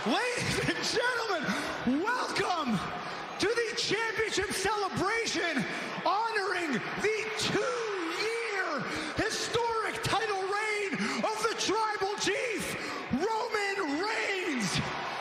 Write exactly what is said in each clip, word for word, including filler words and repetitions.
Ladies and gentlemen, welcome to the championship celebration honoring the two-year historic title reign of the Tribal Chief, Roman Reigns.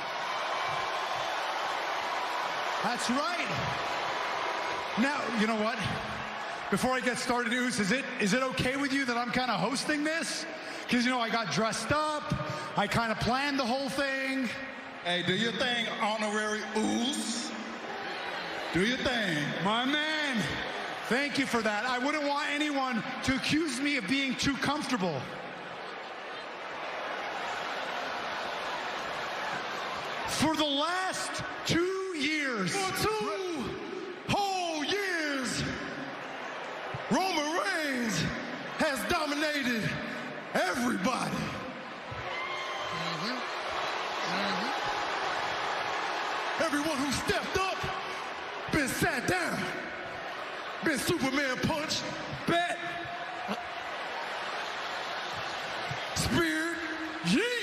That's right. Now, you know what? Before I get started, Oos, is it is it okay with you that I'm kind of hosting this? Because, you know, I got dressed up. I kind of planned the whole thing. Hey, do your thing, honorary Oos. Do your thing. My man. Thank you for that. I wouldn't want anyone to accuse me of being too comfortable. For the last two years. For two whole years, Roman Reigns has dominated everybody. Mm-hmm. Mm-hmm. Everyone who stepped up, been sat down, been Superman punched, bet, speared, yeet,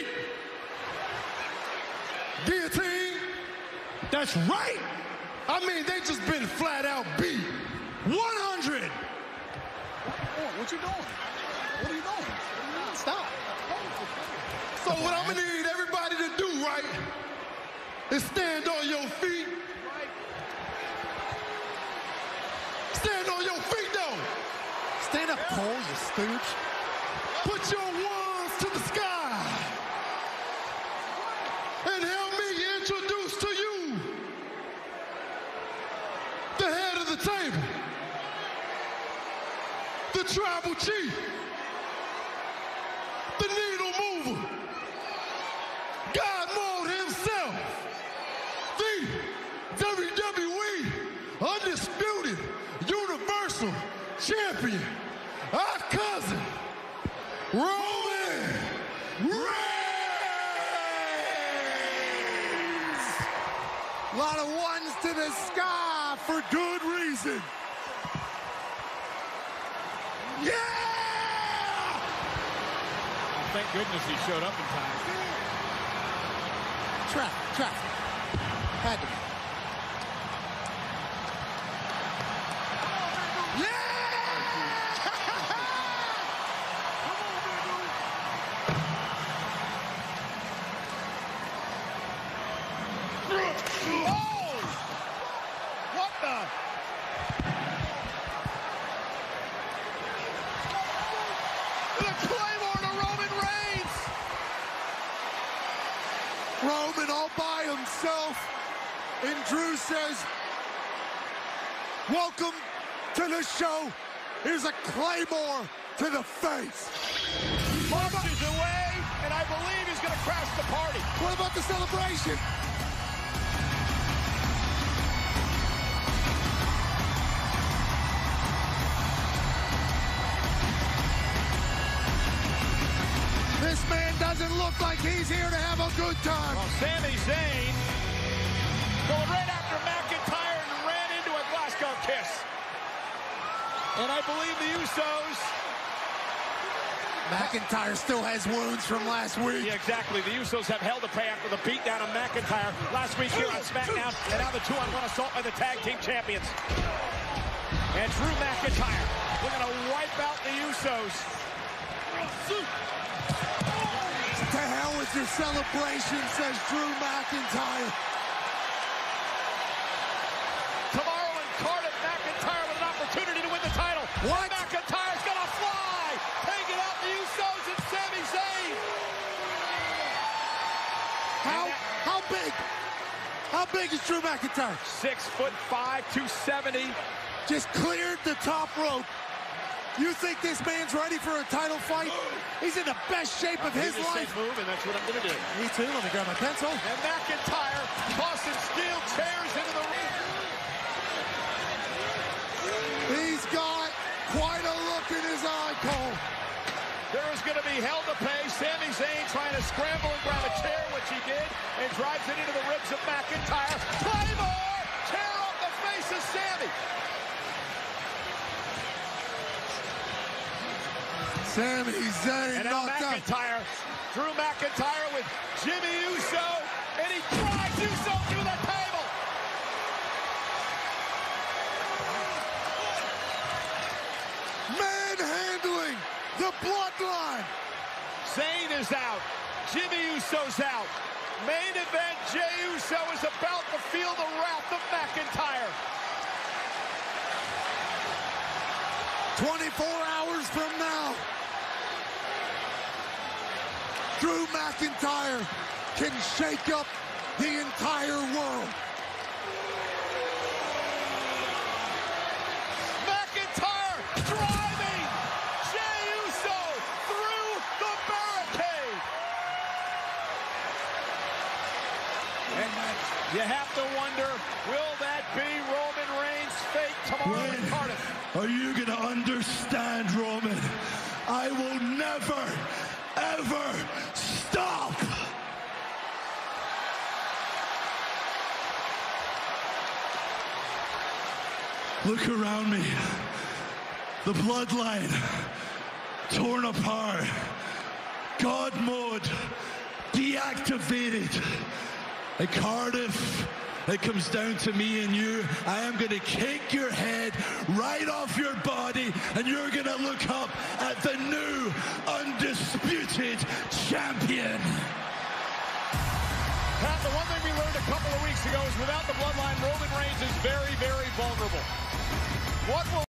guillotine. That's right. I mean, they just been flat out beat. one hundred. What you doing? What are you doing? Stop. So what I'm gonna need everybody to do, right, is stand on your feet. Stand on your feet, though. Stand up, Cole, you stooge. Put your wands to the sky. And help me introduce to you the head of the table, the Tribal Chief, the needle mover, God mode himself, the W W E Undisputed Universal Champion, our cousin, Roman Reigns. A lot of ones to the sky for good reason. Yeah! Thank goodness he showed up in time. Traffic, traffic. Had to be. Roman all by himself, and Drew says, welcome to the show. Here's a claymore to the face. Punches away, and I believe he's going to crash the party. What about the celebration? This man doesn't look like he's here to have a good time. Well, Sami Zayn going right after McIntyre and ran into a Glasgow kiss. And I believe the Usos. McIntyre still has wounds from last week. Yeah, exactly. The Usos have hell to pay after the beatdown of McIntyre last week here on SmackDown, and now the two-on-one assault by the tag team champions. And Drew McIntyre looking to wipe out the Usos. To hell with your celebration, says Drew McIntyre. Tomorrow in Cardiff, McIntyre with an opportunity to win the title. What? McIntyre's gonna fly, taking out the Usos and Sami Zayn. How how big? How big is Drew McIntyre? Six foot five, two seventy. Just cleared the top rope. You think this man's ready for a title fight? He's in the best shape of his life. Move, and that's what I'm gonna do. Me too. Let me grab my pencil. And McIntyre tossing steel chairs into the ring. He's got quite a look in his eye, Cole. There is going to be hell to pay. Sami Zayn trying to scramble and grab a chair, which he did, and drives it into the ribs of McIntyre. Claymore! Tear off the face of Sami. Sami Zayn and now knocked out. McIntyre, Drew McIntyre with Jimmy Uso, and he Zayn is out. Jimmy Uso's out. Main event, Jey Uso is about to feel the wrath of McIntyre. twenty-four hours from now, Drew McIntyre can shake up the entire world. McIntyre driving Jey Uso through the barricade. And you have to wonder, will that be Roman Reigns' fate tomorrow in Cardiff? Are you going to understand, Roman? I will never, ever stop. Look around me. The bloodline torn apart. God mode deactivated. At Cardiff, it comes down to me and you. I am going to kick your head right off your body, and you're going to look up at the new undisputed champion. Pat, the one thing we learned a couple of weeks ago is without the bloodline, Roman Reigns is very, very vulnerable. What will